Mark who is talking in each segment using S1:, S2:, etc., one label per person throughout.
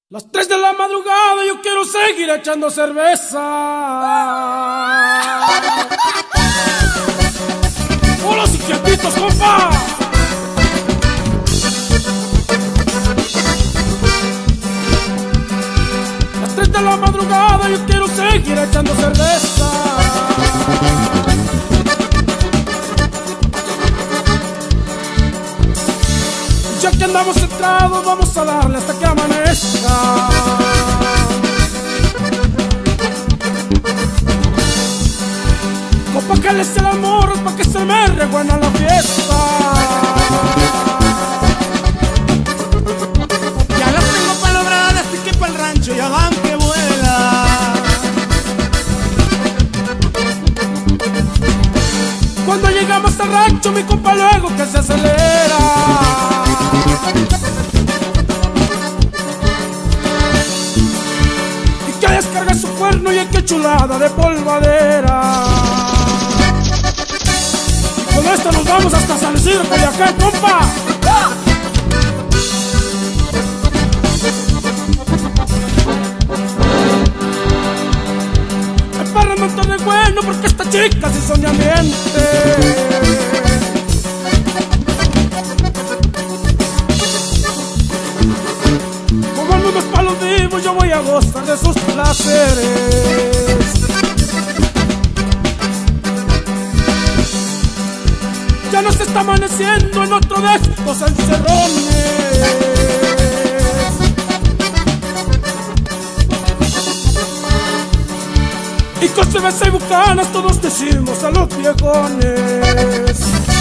S1: Las 3 de la madrugada yo quiero seguir echando cerveza. ¡Hola, psiquiatritos, compa! Las 3 de la madrugada yo quiero seguir echando cerveza. Ya que andamos centrados, vamos a darle hasta que amanezca. Compa, que les el amor pa' que se me rebuena la fiesta.
S2: Ya las tengo palobradas, así que pa'l rancho ya van que vuela.
S1: Cuando llegamos al rancho, mi compa luego que se acelera. Y que descarga su cuerno y el que chulada de polvadera. Y con esto nos vamos hasta San Isidro, Culiacán, compa. El perro no está de bueno porque esta chica sí son de ambiente. Como el mundo es pa' los vivos, yo voy a gozar de sus placeres. Ya nos está amaneciendo en otro de estos encerrones. Y con cerveza y bucanas todos decimos a los viejones.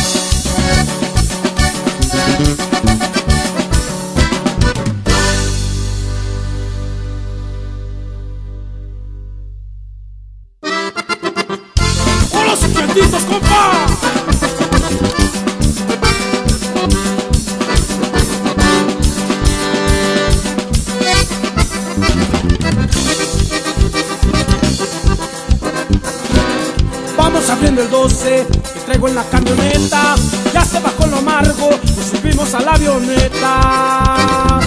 S1: ¡Hola, psiquiatritos, compa! Vamos abriendo el 12 que traigo en la camioneta. Ya se bajó lo amargo y subimos a la avioneta.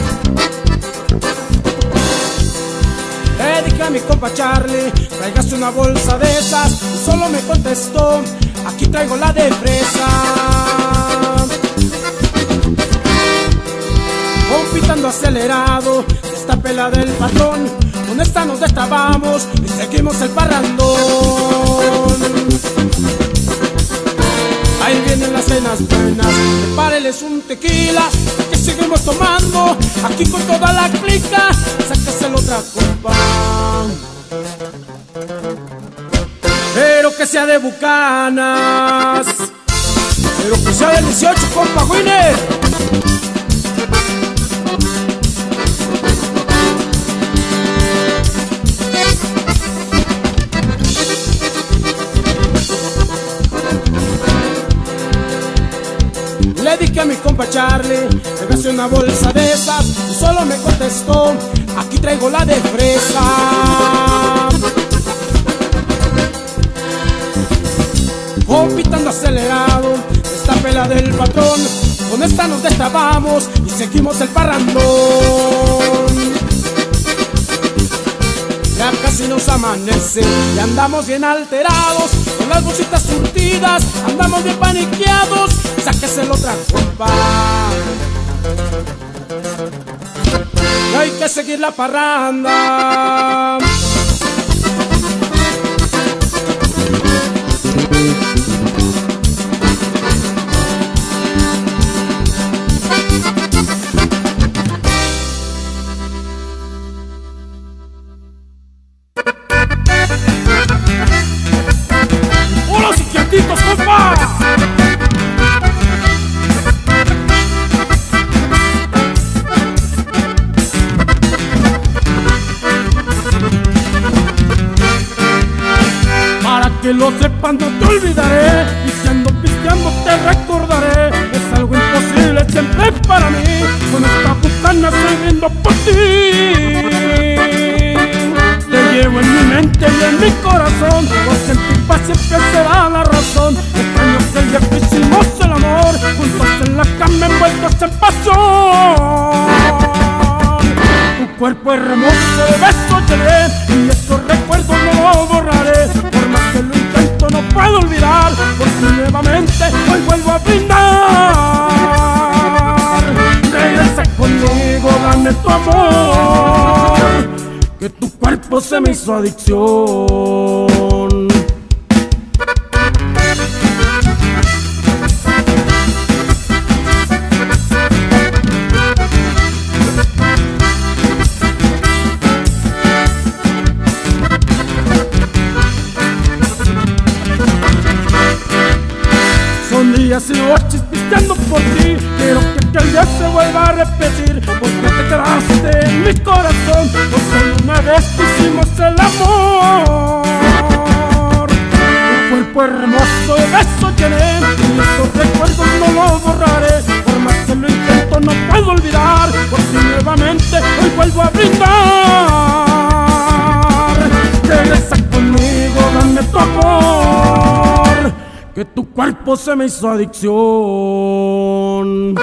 S1: Le dije a mi compa Charlie, tráigase una bolsa de esas. Y solo me contestó, aquí traigo la de fresa. Compitando acelerado, esta pela del patrón. Con esta nos destrabamos y seguimos el parrandón. Ahí vienen las cenas buenas, prepáreles un tequila, que seguimos tomando, aquí con toda la clica, sáquese la otra copa. Pero que sea de bucanas, pero que sea del 18, compa Winner. Le dije a mi compa Charlie, tráigase una bolsa de esas. Y solo me contestó, aquí traigo la de fresa. Compitando acelerado, esta pela del patrón. Con esta nos destrabamos y seguimos el parrandón. Ya casi nos amanece y andamos bien alterados. Con las bolsitas surtidas, andamos bien paniqueados. Sáquese la otra copa. Y hay que seguir la parranda. ¡Hola, psiquiatritos, compa! Que lo sepan, no te olvidaré. Y si ando pisteando te recordaré. Es algo imposible siempre para mí. Con esta botana sirviendo por ti. Te llevo en mi mente y en mi corazón, porque en tu paz siempre será la razón. Extraño aquel día que hicimos el amor, juntos en la cama envueltos en pasión. cuerpo hermoso de besos llené y estos recuerdos no los borraré. Por más que lo intento no puedo olvidar, porque nuevamente hoy vuelvo a brindar. Regresa conmigo, dame tu amor, que tu cuerpo se me hizo adicción. Son días y noches pisteando por ti, quiero que aquel día se vuelva a repetir, porque te quedaste en mi corazón, por solo una vez que hicimos el amor. Tu cuerpo hermoso de besos llené y estos recuerdos no los borraré. Por más que lo intento no puedo olvidar, porque nuevamente hoy vuelvo a brindar. Regresa conmigo, dame tu amor, que tu cuerpo se me hizo adicción.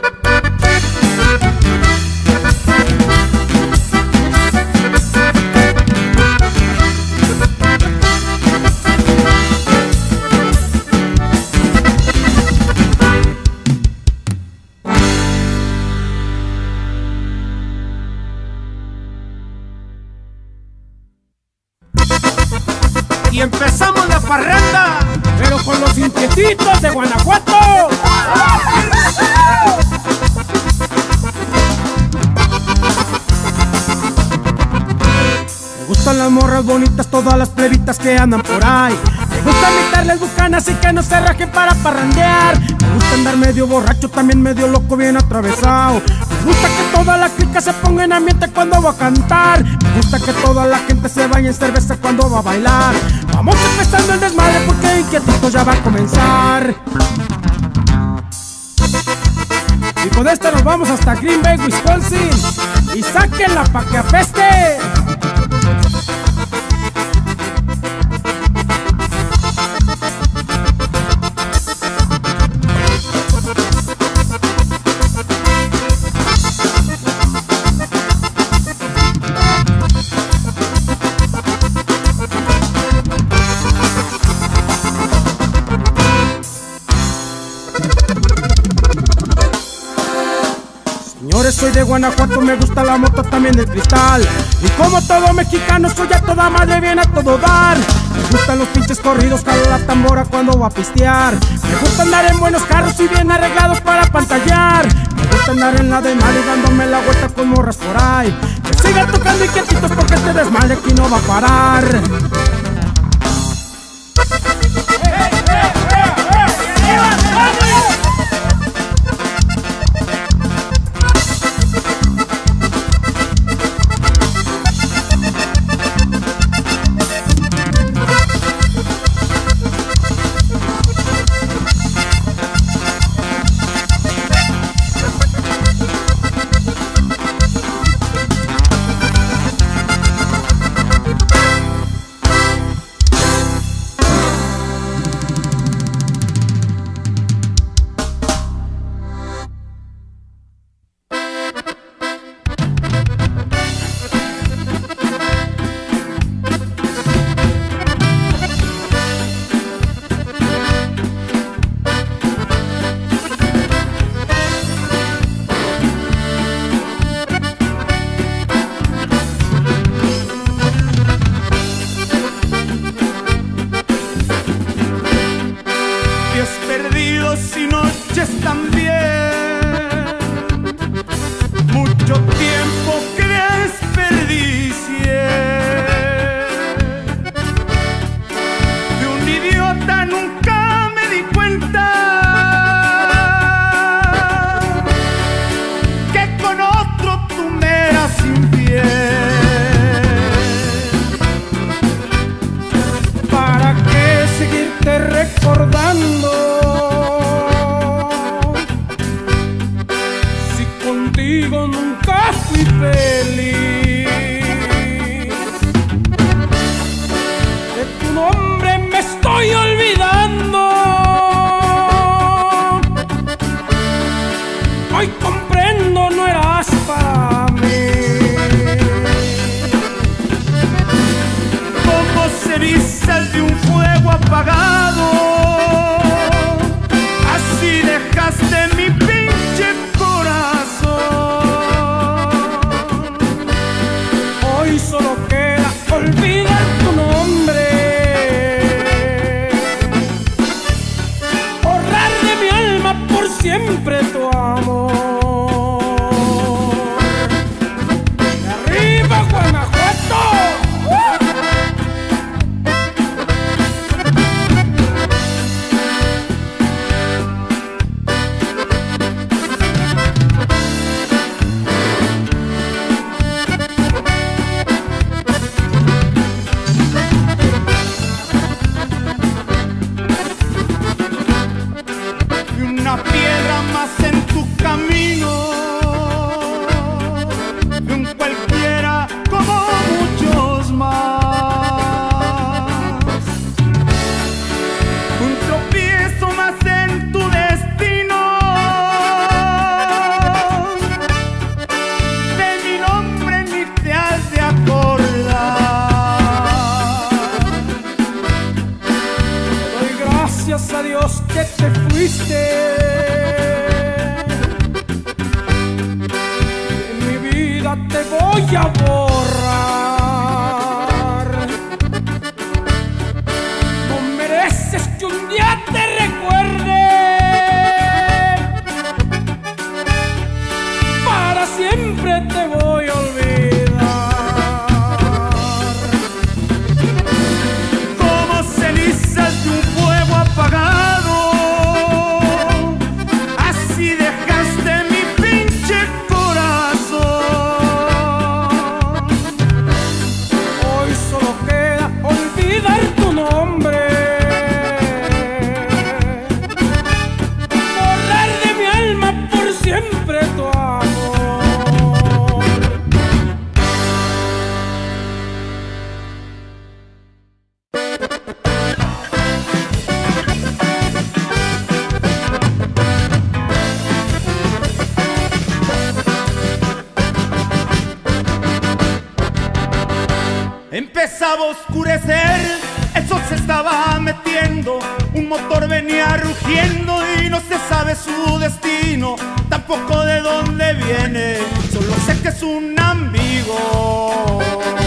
S2: Y empezamos la parranda,
S1: Pero con los inquietitos de Guanajuato. Me gustan las morras bonitas, todas las plebitas que andan por ahí. Me gusta imitarles bucanas y que no se rajen para parrandear. Me gusta andar medio borracho, también medio loco, bien atravesado. Me gusta que toda la clica se ponga en ambiente cuando va a cantar. Me gusta que toda la gente se bañe en cerveza cuando va a bailar. Vamos empezando el desmadre porque inquietitos ya va a comenzar. Y con esta nos vamos hasta Green Bay, Wisconsin. Y sáquenla pa' que apeste. Señores, soy de Guanajuato, me gusta la moto, también el cristal. Y como todo mexicano, soy a toda madre, bien a todo dar. Me gustan los pinches corridos, jalo la tambora cuando va a pistear. Me gusta andar en buenos carros y bien arreglados para pantallar. Me gusta andar en la de nadie dándome la vuelta con morras por ahí. Que sigan tocando inquietitos porque este desmadre aquí no va a parar.
S2: y noches también. Mucho tiempo que desperdicié. De un idiota nunca me di cuenta que con otro tú me eras infiel.
S1: ¿Para qué seguirte recordando? Si contigo nunca fui feliz. De tu nombre me estoy olvidando. Hoy comprendo, no eras para mí. triste. De mi vida te voy a borrar. No mereces que un día te recuerde. Para siempre te voy a olvidar.
S2: Como cenizas de un fuego apagado, así dejaste mi pinche corazón.
S1: Hoy solo queda olvidar tu nombre, borrar de mi alma por siempre tu amor.
S2: Empezaba a oscurecer, el sol se estaba metiendo, un motor venía rugiendo y no se sabe su destino, tampoco de dónde viene, solo sé que es un amigo.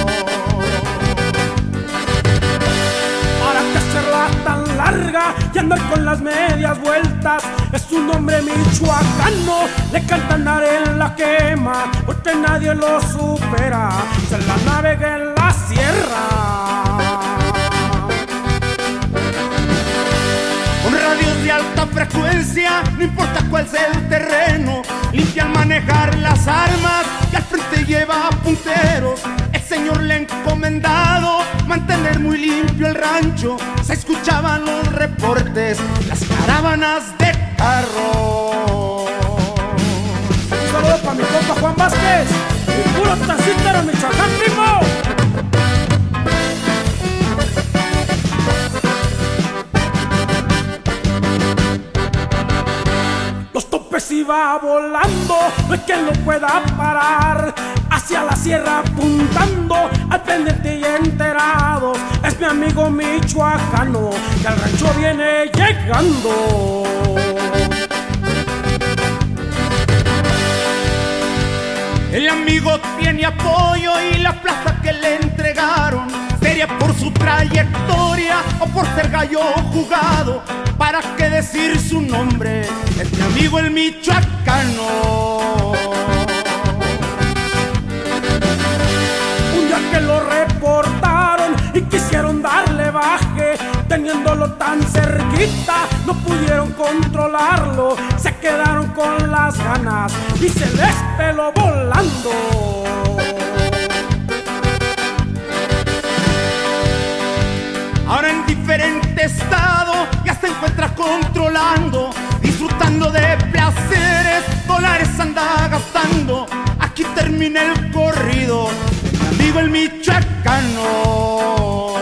S1: Para que hacerla tan larga y andar con las medias vueltas, es un hombre michoacano, le canta andar en la quema, porque nadie lo supera, se la navega en la sierra.
S2: Con radios de alta frecuencia, no importa cuál sea el terreno, limpia al manejar las armas y al frente lleva punteros. El señor le ha encomendado mantener muy limpio el rancho. Se escuchaban los reportes, las caravanas de carros.
S1: Un saludo para mi compa Juan Vázquez, el puro tancítero Michoacán, primo. Los topes iba volando, no hay quien lo pueda parar. Hacia la sierra apuntando, al pendiente y enterados. Es mi amigo michoacano, que al rancho viene llegando.
S2: El amigo tiene apoyo y la plaza que le entregaron sería por su trayectoria o por ser gallo jugado. ¿Para qué decir su nombre? Es mi amigo el michoacano.
S1: Un día que lo reportaron y quisieron darle baje, teniéndolo tan cerquita, no pudieron controlarlo. Se quedaron con las ganas y se les peló volando.
S2: Ahora en diferente estado ya se encuentra controlando, disfrutando de placeres, dólares anda gastando. Aquí termina el corrido de mi amigo el michoacano.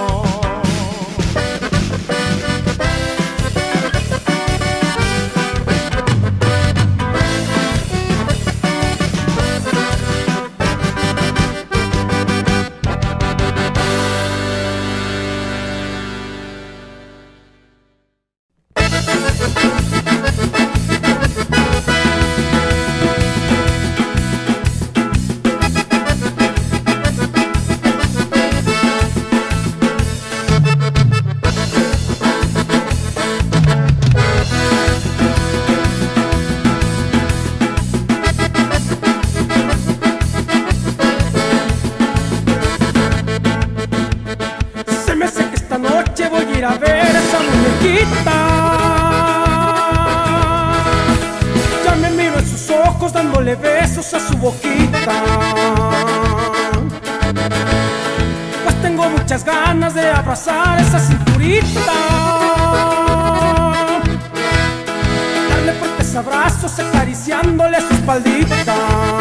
S1: Ir a ver esa muñequita. Ya me miro en sus ojos dándole besos a su boquita. Pues tengo muchas ganas de abrazar esa cinturita, darle fuertes abrazos acariciándole su espaldita.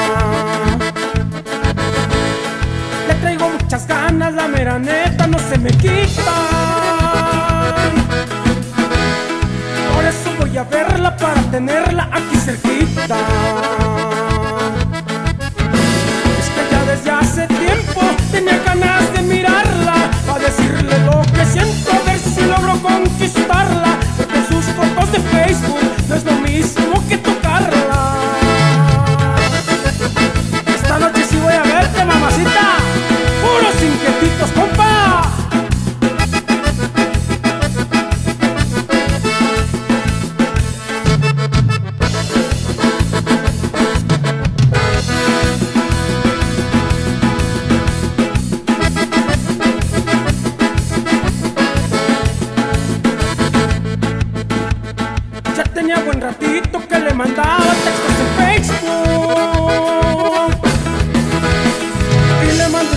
S1: Le traigo muchas ganas, la mera neta no se me quita. Por eso voy a verla para tenerla aquí cerquita. Es que ya desde hace tiempo tenía ganas de mirarla, para decirle lo que siento, a ver si logro conquistarla. Porque en sus fotos de Facebook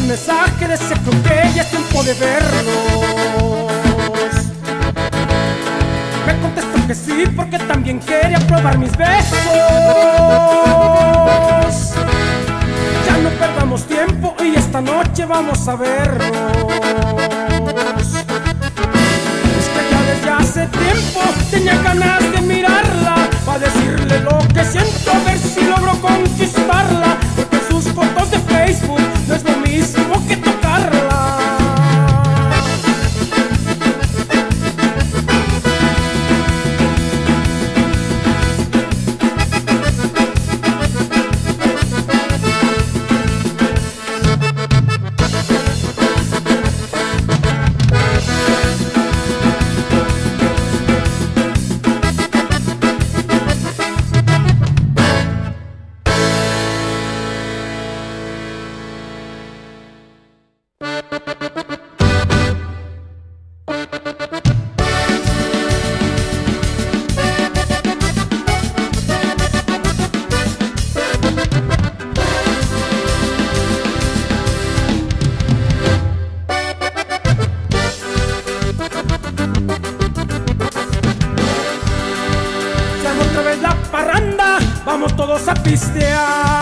S1: un mensaje, decía creo que ya es tiempo de vernos. Me contestó que sí, porque también quería probar mis besos. Ya no perdamos tiempo y esta noche vamos a vernos. Es que ya desde hace tiempo tenía ganas de mirarla, para decirle lo que siento, a ver si logro conquistarla, porque en sus fotos de Facebook no es lo mismo que tocarla. Vamos todos a pistear.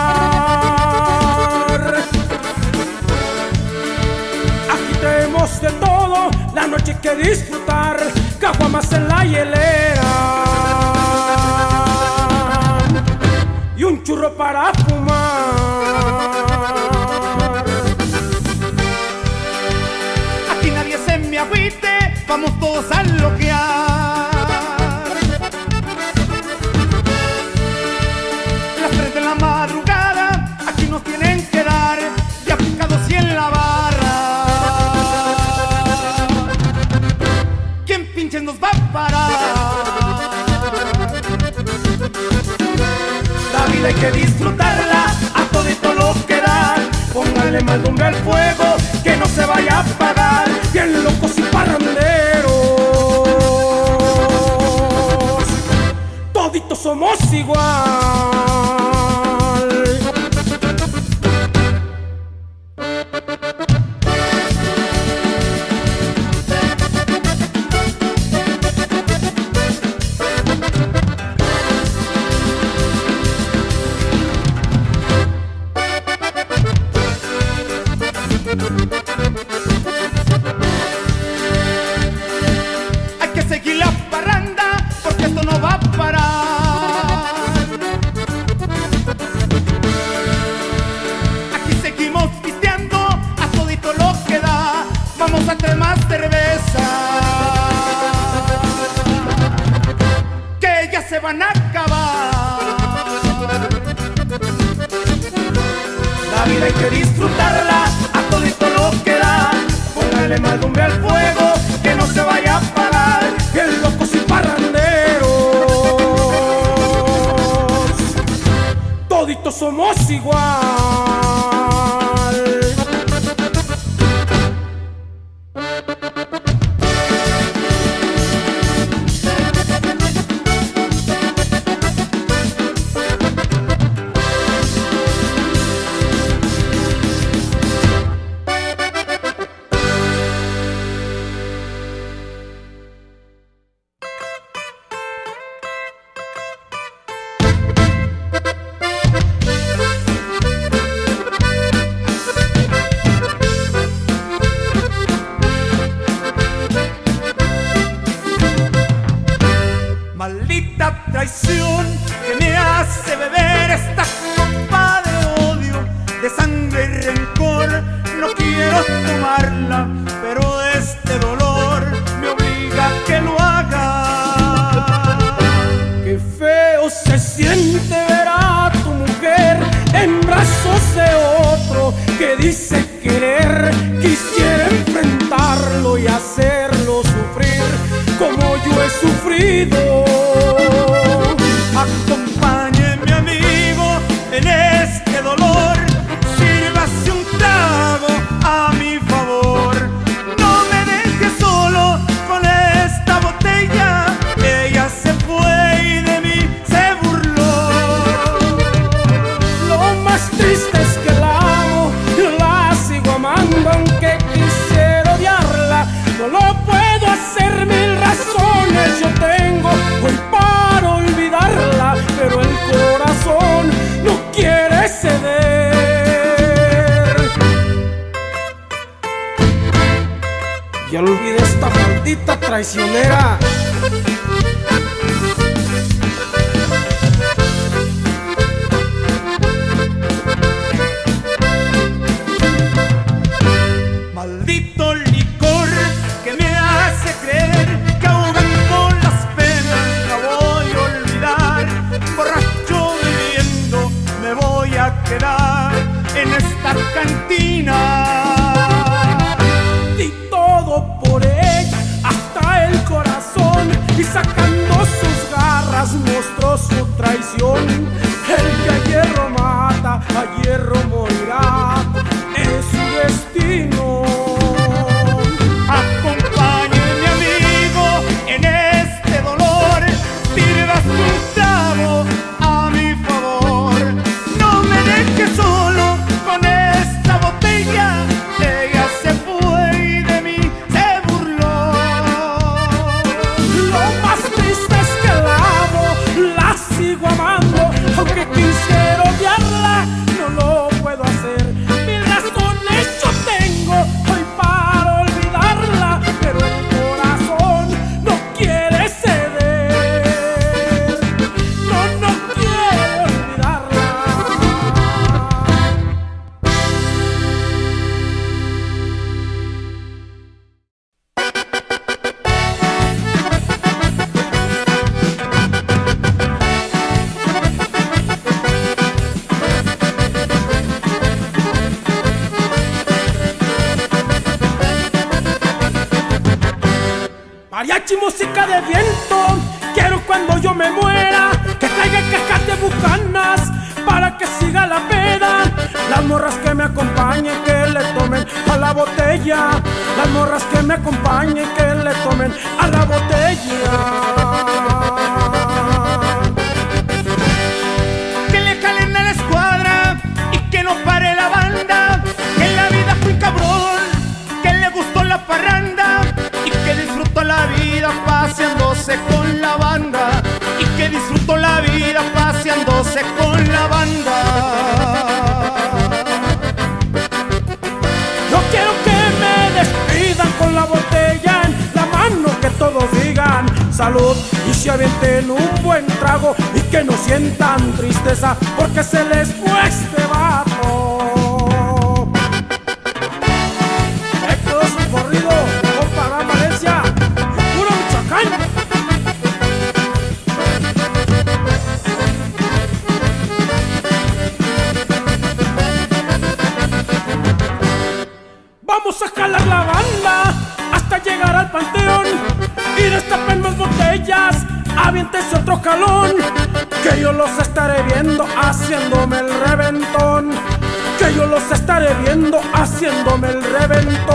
S1: Aquí tenemos de todo, la noche que disfrutar, caguamas en la hielera y un churro para fumar.
S2: Aquí nadie se me agüite, vamos todos a loquear. Madrugada, aquí nos tienen que dar, ya picados y en la barra. ¿Quién pinches nos va a parar? La vida hay que disfrutarla, a todito lo que da. Pónganle maldumbre al fuego, que no se vaya a apagar. Bien locos y parranderos, toditos somos igual. Hay que seguir la parranda, porque esto no va a parar. Aquí seguimos pisteando, a todito lo que da. Vamos a hacer más cerveza, que ya se van a acabar. La vida hay que disfrutarla, a todito lo que da. Póngale maldumbre al fuego, que no se vaya a apagar. Bien locos y parranderos, toditos somos igual. Maldita traición que me hace beber esta copa de odio, de sangre y rencor. No quiero tomarla, pero este dolor me obliga a que lo haga.
S1: Qué feo se siente ver a tu mujer en brazos de otro que dice querer. Quisiera enfrentarlo y hacerlo sufrir como yo he sufrido.
S2: Acompáñeme, amigo, en este dolor. Sírvase un trago a mi favor. No me deje solo con esta botella. Ella se fue y de mí se burló.
S1: Lo más triste es que la amo, yo la sigo amando. Ya olvidé esta maldita traicionera.
S2: Maldito licor que me hace creer que ahogando las penas la voy a olvidar. Borracho viviendo me voy a quedar en esta cantina.
S1: Di todo por ella, hasta el corazón, y sacando sus garras mostró su traición. El que a hierro mata, a hierro morirá, es su destino.
S2: Acompáñeme, amigo, en este dolor, sirvas un trago a mi favor. No me dejes solo con esta botella, ella se fue y de mí se burló.
S1: Lo más triste es que la amo, la sigo amando, aunque quisiera odiarla, no lo puedo hacer. Mil razones yo tengo hoy para olvidarla, pero el corazón no quiere ceder. No quiere olvidarla. Mariachi, música de viento, quiero cuando yo me muera que traiga cajas de bucanas para que siga la peda. Las morras que me acompañen, que le tomen a la botella. Las morras que me acompañen, que le tomen a la botella.
S2: Que le jalen a la escuadra y que no pare la banda. Que en la vida fue un cabrón, que le gustó la parranda y que disfrutó la vida paseándose con la banda. Y que disfrutó la vida paseándose con la banda.
S1: Yo quiero que me despidan con la botella en la mano, que todos digan salud y se avienten un buen trago y que no sientan tristeza porque se les fue este vato. Esto es un corrido con para Valencia y puro Michoacán. Vamos a jalar la banda hasta llegar al panteón y destapen más botellas, aviéntese otro jalón, que yo los estaré viendo haciéndome el reventón, que yo los estaré viendo haciéndome el reventón.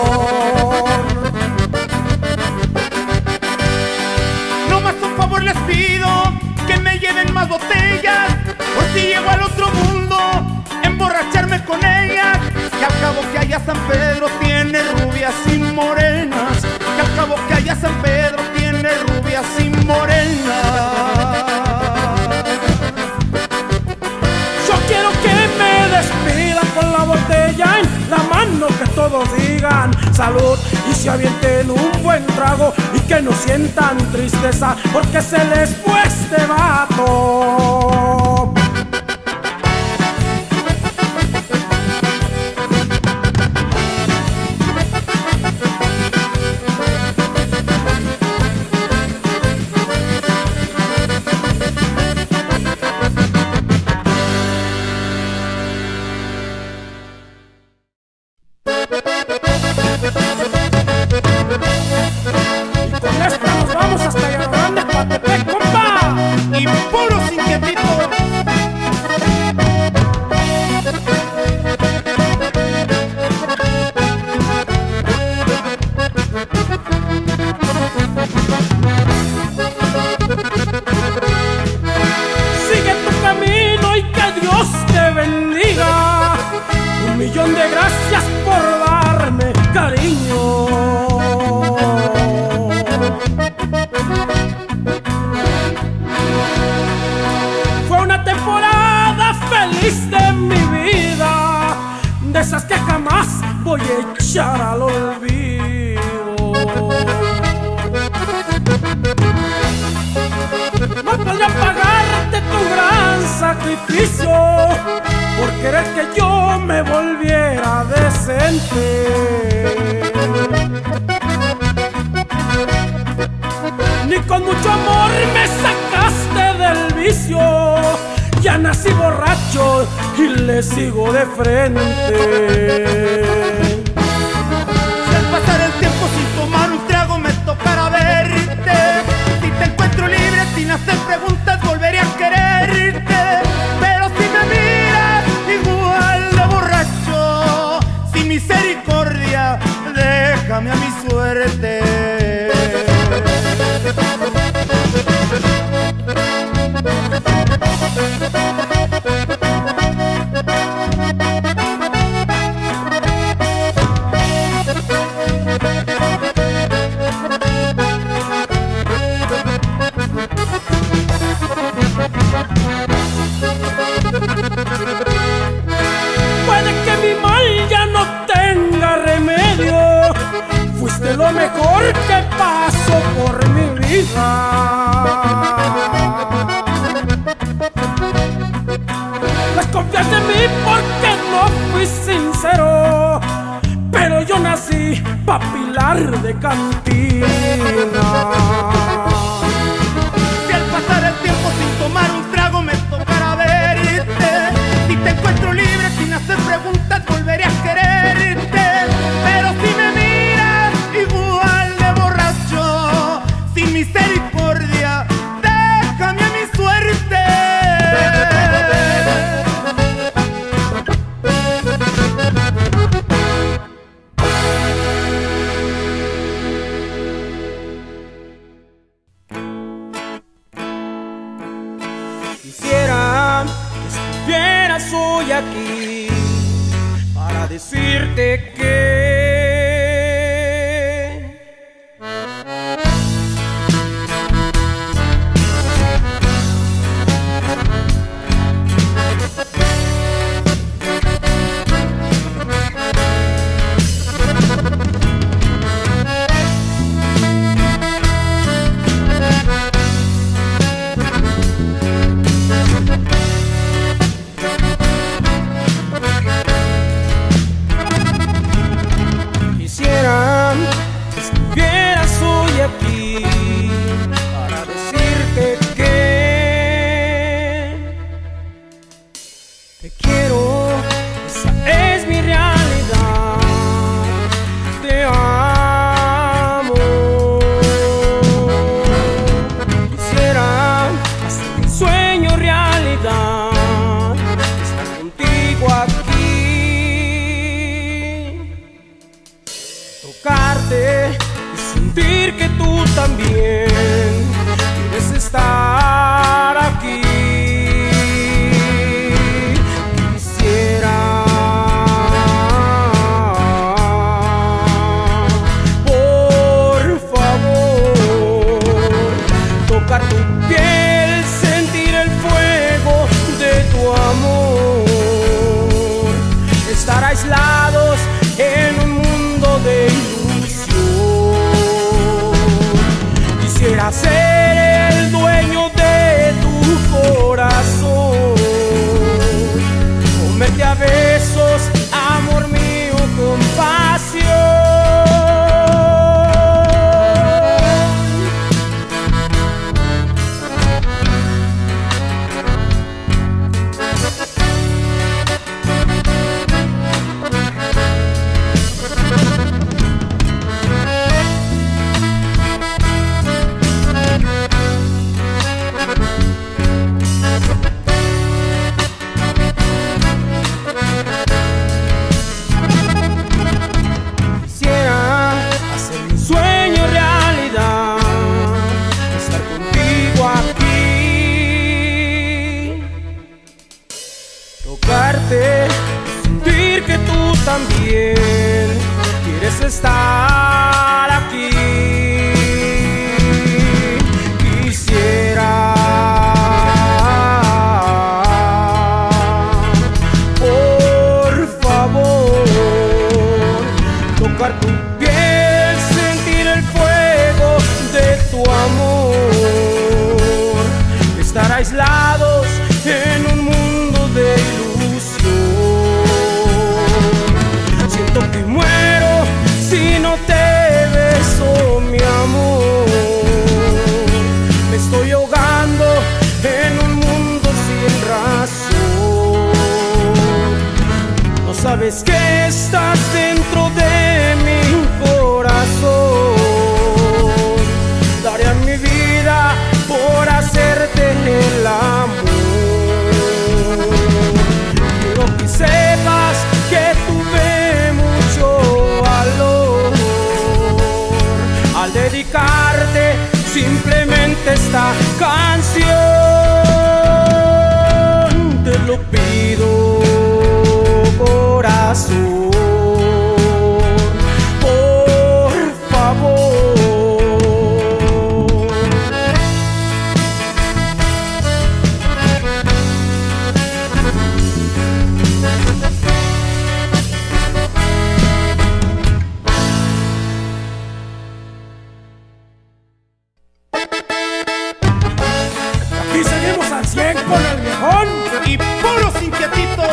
S2: No más un favor les pido, que me lleven más botellas, por si llego al otro mundo, emborracharme con ellas. Que al cabo que allá San Pedro tiene rubias y morenas, que al cabo que allá San Pedro tiene rubias y morenas.
S1: Yo quiero que me despidan con la botella en la mano, que todos digan salud y se avienten un buen trago y que no sientan tristeza porque se les fue este vato. Y con esta nos vamos hasta Llano Grande, Coatepec, compa.
S2: Y puros inquietitos.
S1: Sigue tu camino y que Dios te bendiga. 1.000.000 de gracias por darme cariño. Fue una temporada feliz de mi vida, de esas que jamás voy a echar al olvido. podría pagarte tu gran sacrificio por querer que yo me volviera decente. Ni con mucho amor me sacaste del vicio. Ya nací borracho y le sigo de frente.
S2: Si al pasar el tiempo sin tomar un trago me tocara verte, si te encuentro libre sin hacer preguntas volveré a quererte. Pero si me miras igual de borracho, sin misericordia, déjame a mi suerte.
S1: Puede que mi mal ya no tenga remedio. Fuiste lo mejor que pasó por mi vida. Desconfías de mí porque no fui sincero, pero yo nací pa' pilar de cantina.
S2: Si al pasar el tiempo sin tomar un trago me tocara verte, si te encuentro libre sin hacer preguntas volveré a quererte. Pero si me miras igual de borracho, sin misericordia, déjame a mi suerte.
S1: Quisiera que estuvieras hoy aquí para decirte que te quiero, esa es mi realidad. Te amo. Quisiera hacer mi sueño realidad, estar contigo aquí, tocarte y sentir que tú también quieres estar aquí. Tu piel, sentir el fuego de tu amor, estar aislados en un mundo de ilusión. Quisiera ser el dueño de tu corazón, comerte a besos, amor mío, con pasión. Tocarte, sentir que tú también quieres estar aquí. Quisiera, por favor, tocar tu piel, sentir el fuego de tu amor, sabes que estás dentro de mi corazón. Daría mi vida por hacerte el amor. Quiero que sepas que tuve mucho valor al dedicarte simplemente esta canción. Te lo pido, corazón, por favor. Aquí seguimos al 100 con el viejón
S2: y puros inquietitos.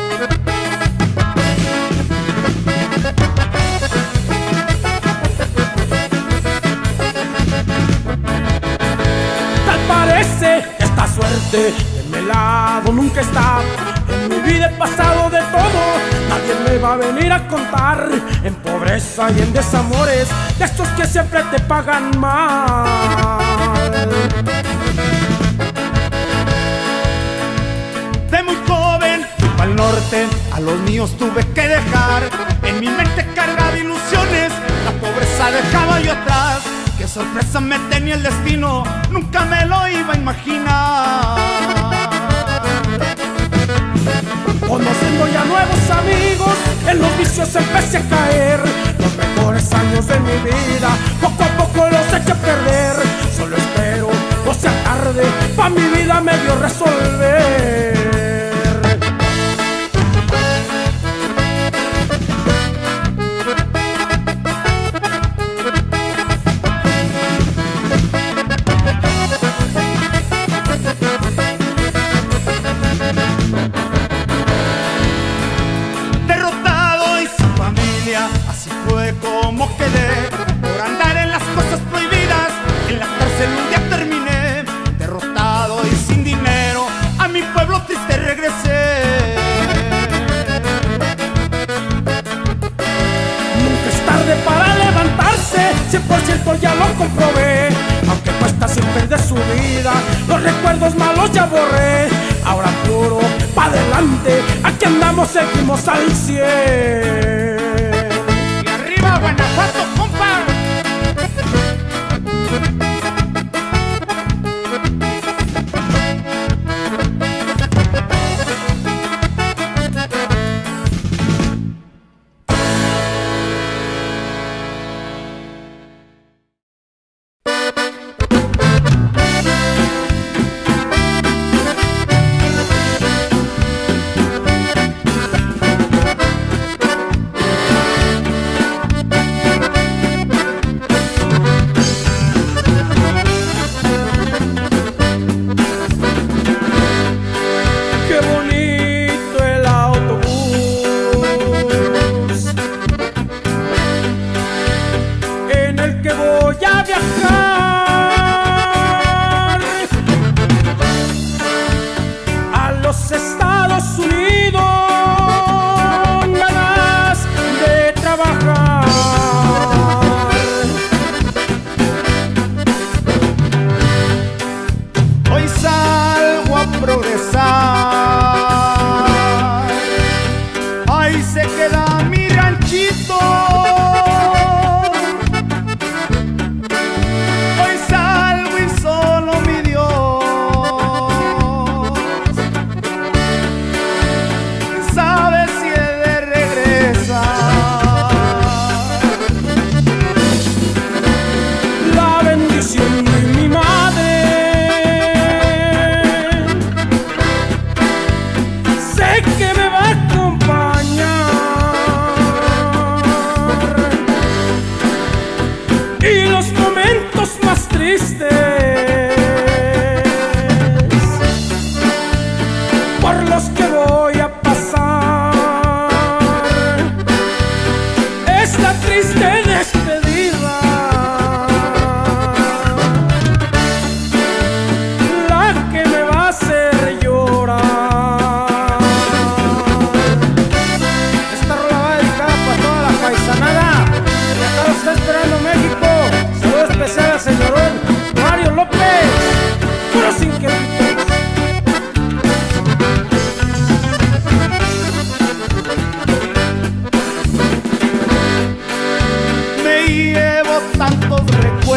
S1: Tal parece que esta suerte de mi lado nunca está. En mi vida he pasado de todo, nadie me va a venir a contar. En pobreza y en desamores, de estos que siempre te pagan mal.
S2: De muy joven, al norte, a los míos tuve que dejar. En mi mente cargada de ilusiones, la pobreza dejaba yo atrás. Qué sorpresa me tenía el destino, nunca me lo iba a imaginar.
S1: Conociendo ya nuevos amigos, en los vicios empecé a caer. Los mejores años de mi vida, poco a poco los eché a perder. Solo espero no sea tarde, pa' mi vida medio resolver.
S2: Así fue como quedé, por andar en las cosas prohibidas. En la cárcel un día terminé, derrotado y sin dinero. A mi pueblo triste regresé.
S1: Nunca es tarde para levantarse, 100% ya lo comprobé. Aunque cuesta sin perder su vida, los recuerdos malos ya borré. Ahora puro pa' adelante, aquí andamos, seguimos al 100.
S2: Guanajuato, compa.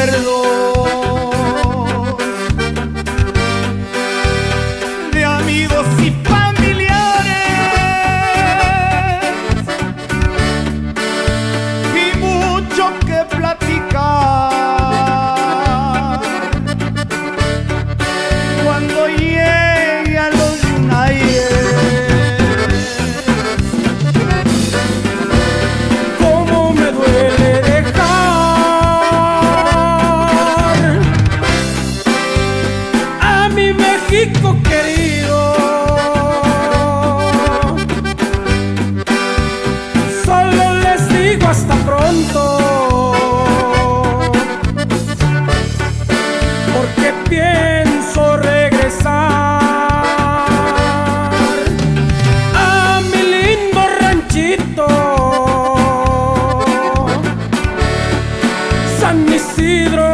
S2: recuerdos de amigos y familiares y mucho que platicar cuando llegue a los United.
S1: Cómo me duele dejar a mi México querido. Solo les digo hasta pronto, porque pienso regresar a mi lindo ranchito San Isidro.